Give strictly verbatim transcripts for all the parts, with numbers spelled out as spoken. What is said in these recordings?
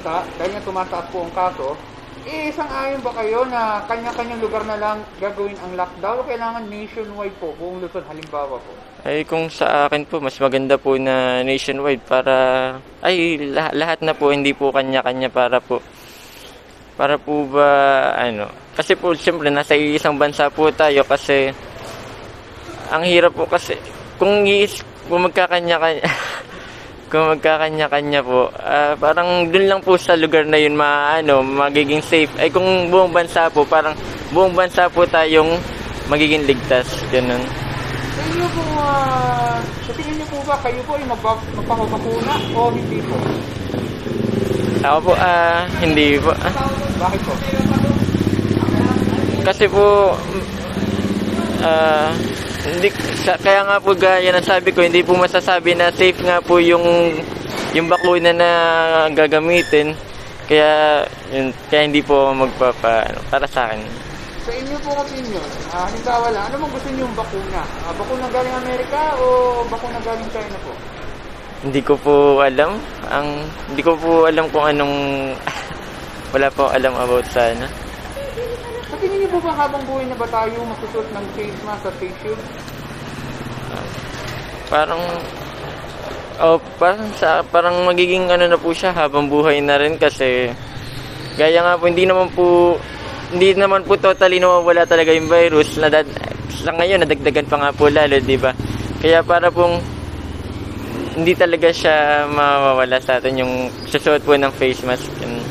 bansa, dahil nga tumataas po ang kaso, eh, sang-ayon ba kayo na kanya-kanyang lugar na lang gagawin ang lockdown o kailangan nationwide po, buong Luzon halimbawa po? Ay kung sa akin po, mas maganda po na nationwide para, ay lahat, lahat na po, hindi po kanya-kanya para po, para po ba, ano, kasi po siyempre nasa isang bansa po tayo kasi, ang hirap po kasi, kung, is, kung magkakanya-kanya, kung magkakanya-kanya po, uh, parang dun lang po sa lugar na yun maano, magiging safe. Ay kung buong bansa po, parang buong bansa po tayong magiging ligtas. Ganun. Sa inyo po, uh, sa tingin niyo po ba, kayo po ay magpapakuna o hindi po? Ako po, ah, uh, hindi po. Bakit po? Kasi po, ah, uh, hindi, kaya nga po gaya na sabi ko, hindi po masasabi na safe nga po yung yung bakuna na gagamitin. Kaya yun, kaya hindi po magpapa ano, para sa akin. Sa inyo po opinion, uh, halimbawa lang, ano mong gusto niyo yung bakuna? Uh, bakuna galing Amerika o bakuna galing China po? Hindi ko po alam. Ang hindi ko po alam kung anong wala po alam about sa ano. Sa tingin niyo po ba habang buhay na ba tayo masusuot ng face mask at face shield? Uh, parang oh, parang sa parang magiging ano na po siya habang buhay na rin kasi gaya nga po hindi naman po hindi naman po totally nawawala talaga yung virus na sa ngayon nadagdagan pa nga po lalo, di ba? Kaya para pong hindi talaga siya mawawala sa atin yung susuot po ng face mask.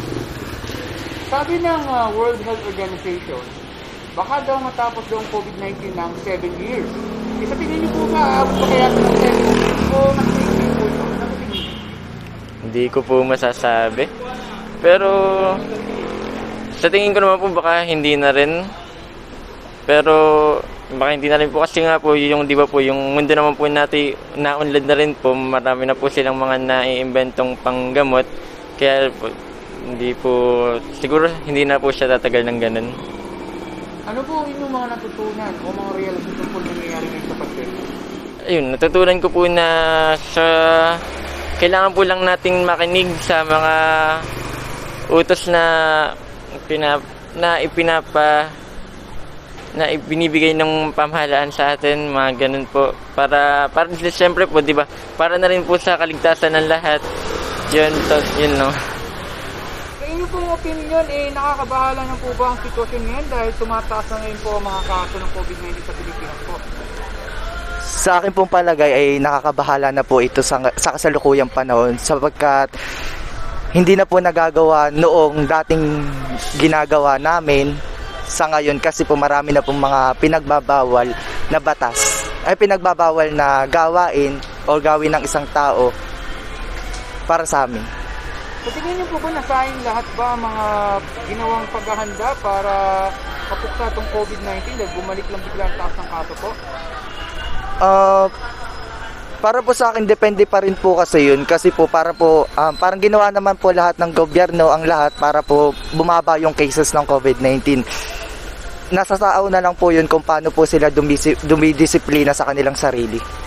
Sabi ng uh, World Health Organization, baka daw matapos daw ang COVID nineteen ng seven years. E sa tingin niyo po ba, abot ba kaya ng seven years o nag-take po ito? Hindi ko po masasabi. Pero sa tingin ko naman po baka hindi na rin. Pero baka hindi na rin po kasi nga po yung di ba po yung mundo naman po natin naunlad na rin po, marami na po silang mga naiimbentong panggamot. Kaya po, hindi po, siguro hindi na po siya tatagal ng ganun. Ano po inyong mga natutunan o mga realisasyon po nangyayari ngayon sa pandemya? Ayun, natutunan ko po na sa kailangan po lang nating makinig sa mga utos na pinap, na ipinapa na ibinibigay ng pamahalaan sa atin, mga ganun po. Para para siyempre po, 'di ba? Para na rin po sa kaligtasan ng lahat. 'Yun, to, yun no. Inyo pong opinion, eh, nakakabahala na po ba ang sitwasyon ngayon dahil tumataas na ngayon po ang mga kaso ng COVID nineteen sa Pilipinas po? Sa akin pong palagay ay nakakabahala na po ito sa, sa kasalukuyang panahon sapagkat hindi na po nagagawa noong dating ginagawa namin sa ngayon kasi po marami na pong mga pinagbabawal na batas ay pinagbabawal na gawain o gawin ng isang tao para sa amin. So, tingin niyo po ba nasayang lahat ba ang mga ginawang paghahanda para kapuksa itong COVID nineteen dahil bumalik lang bigla ang taas ng kaso po? Uh, para po sa akin, depende pa rin po kasi yun. Kasi po para po, um, parang ginawa naman po lahat ng gobyerno ang lahat para po bumaba yung cases ng COVID nineteen. Nasa tao na lang po yun kung paano po sila dumisi- dumidisiplina sa kanilang sarili.